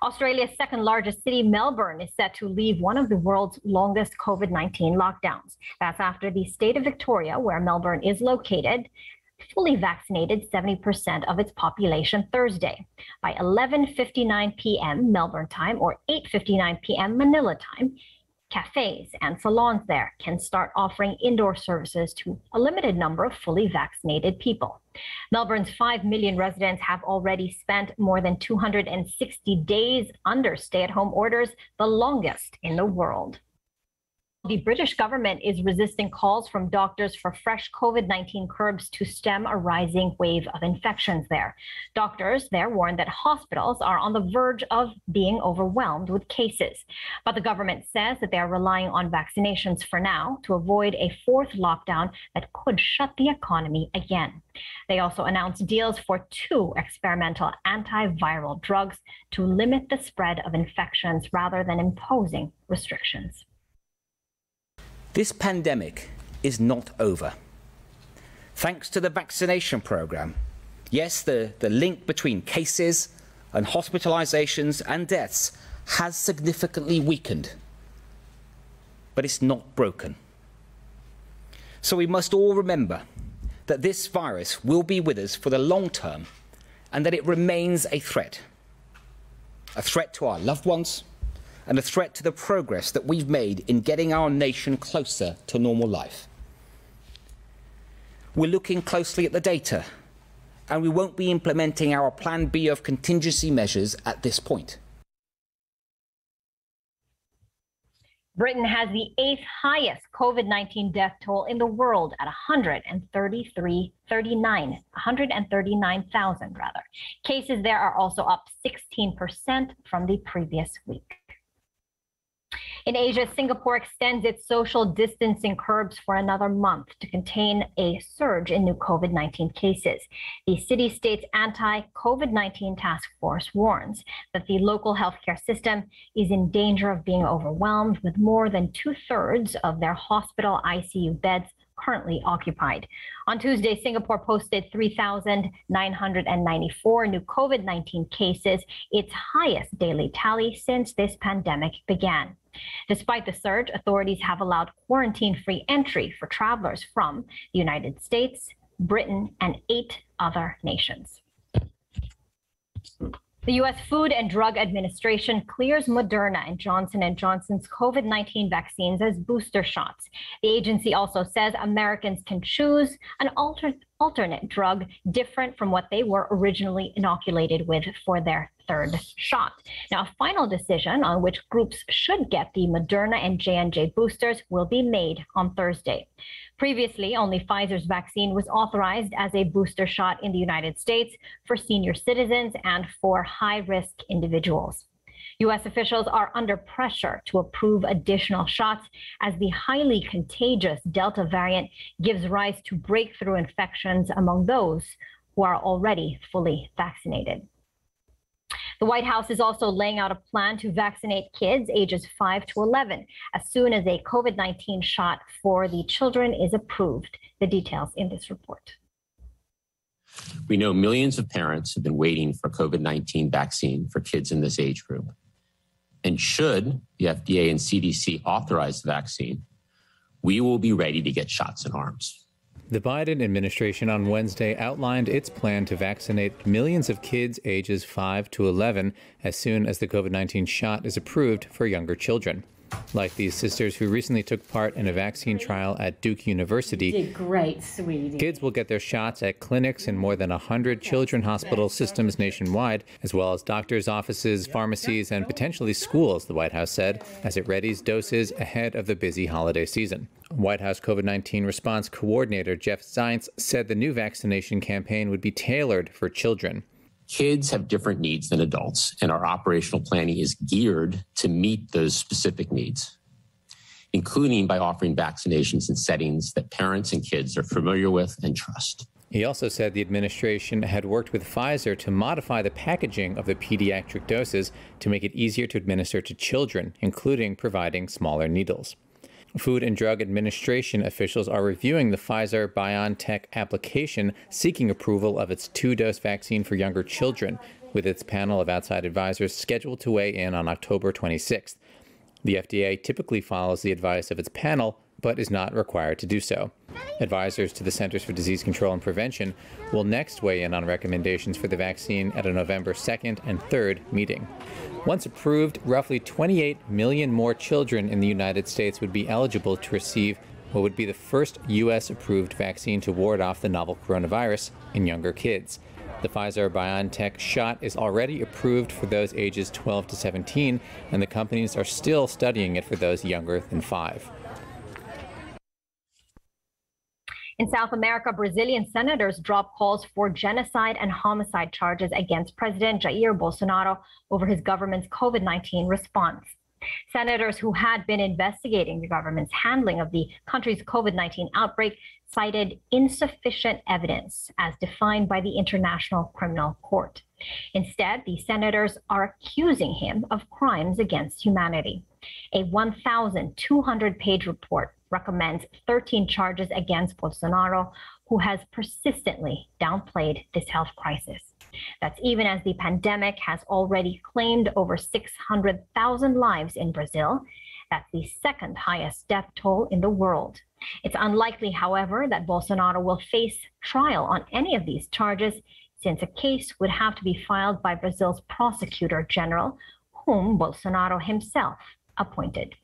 Australia's second largest city, Melbourne, is set to leave one of the world's longest COVID-19 lockdowns. That's after the state of Victoria, where Melbourne is located, fully vaccinated 70% of its population Thursday. By 11:59 p.m. Melbourne time or 8:59 p.m. Manila time, cafes and salons there can start offering indoor services to a limited number of fully vaccinated people. Melbourne's 5 million residents have already spent more than 260 days under stay-at-home orders, the longest in the world. The British government is resisting calls from doctors for fresh COVID-19 curbs to stem a rising wave of infections there. Doctors there warn that hospitals are on the verge of being overwhelmed with cases. But the government says that they are relying on vaccinations for now to avoid a fourth lockdown that could shut the economy again. They also announced deals for 2 experimental antiviral drugs to limit the spread of infections rather than imposing restrictions. This pandemic is not over. Thanks to the vaccination program, yes, the link between cases and hospitalizations and deaths has significantly weakened, but it's not broken. So we must all remember that this virus will be with us for the long term and that it remains a threat to our loved ones, and a threat to the progress that we've made in getting our nation closer to normal life. We're looking closely at the data, and we won't be implementing our Plan B of contingency measures at this point. Britain has the 8th highest COVID-19 death toll in the world at 139,000 rather. Cases there are also up 16% from the previous week. In Asia, Singapore extends its social distancing curbs for another month to contain a surge in new COVID-19 cases. The city-state's anti-COVID-19 task force warns that the local healthcare system is in danger of being overwhelmed, with more than 2/3 of their hospital ICU beds currently occupied. On Tuesday, Singapore posted 3,994 new COVID-19 cases, its highest daily tally since this pandemic began. Despite the surge, authorities have allowed quarantine-free entry for travelers from the United States, Britain, and 8 other nations. The U.S. Food and Drug Administration clears Moderna and Johnson & Johnson's COVID-19 vaccines as booster shots. The agency also says Americans can choose an alternate drug different from what they were originally inoculated with for their third shot. Now, a final decision on which groups should get the Moderna and J&J boosters will be made on Thursday. Previously, only Pfizer's vaccine was authorized as a booster shot in the United States for senior citizens and for high-risk individuals. U.S. officials are under pressure to approve additional shots as the highly contagious Delta variant gives rise to breakthrough infections among those who are already fully vaccinated. The White House is also laying out a plan to vaccinate kids ages 5 to 11 as soon as a COVID-19 shot for the children is approved. The details in this report. We know millions of parents have been waiting for COVID-19 vaccine for kids in this age group. And should the FDA and CDC authorize the vaccine, we will be ready to get shots in arms. The Biden administration on Wednesday outlined its plan to vaccinate millions of kids ages 5 to 11 as soon as the COVID-19 shot is approved for younger children. Like these sisters who recently took part in a vaccine trial at Duke University, you did great, sweetie. Kids will get their shots at clinics in more than 100 children's hospital systems nationwide, as well as doctors' offices, pharmacies, and potentially schools, the White House said, as it readies doses ahead of the busy holiday season. White House COVID-19 response coordinator Jeff Zients said the new vaccination campaign would be tailored for children. Kids have different needs than adults, and our operational planning is geared to meet those specific needs, including by offering vaccinations in settings that parents and kids are familiar with and trust. He also said the administration had worked with Pfizer to modify the packaging of the pediatric doses to make it easier to administer to children, including providing smaller needles. Food and Drug Administration officials are reviewing the Pfizer-BioNTech application seeking approval of its 2-dose vaccine for younger children. with its panel of outside advisors scheduled to weigh in on October 26th. The FDA typically follows the advice of its panel, but is not required to do so. Advisors to the Centers for Disease Control and Prevention will next weigh in on recommendations for the vaccine at a November 2nd and 3rd meeting. Once approved, roughly 28 million more children in the United States would be eligible to receive what would be the first U.S.-approved vaccine to ward off the novel coronavirus in younger kids. The Pfizer-BioNTech shot is already approved for those ages 12 to 17, and the companies are still studying it for those younger than 5. In South America, Brazilian senators dropped calls for genocide and homicide charges against President Jair Bolsonaro over his government's COVID-19 response. Senators who had been investigating the government's handling of the country's COVID-19 outbreak cited insufficient evidence as defined by the International Criminal Court. Instead, the senators are accusing him of crimes against humanity. A 1,200-page report recommends 13 charges against Bolsonaro, who has persistently downplayed this health crisis. That's even as the pandemic has already claimed over 600,000 lives in Brazil. That's the second highest death toll in the world. It's unlikely, however, that Bolsonaro will face trial on any of these charges, since a case would have to be filed by Brazil's prosecutor general, whom Bolsonaro himself appointed.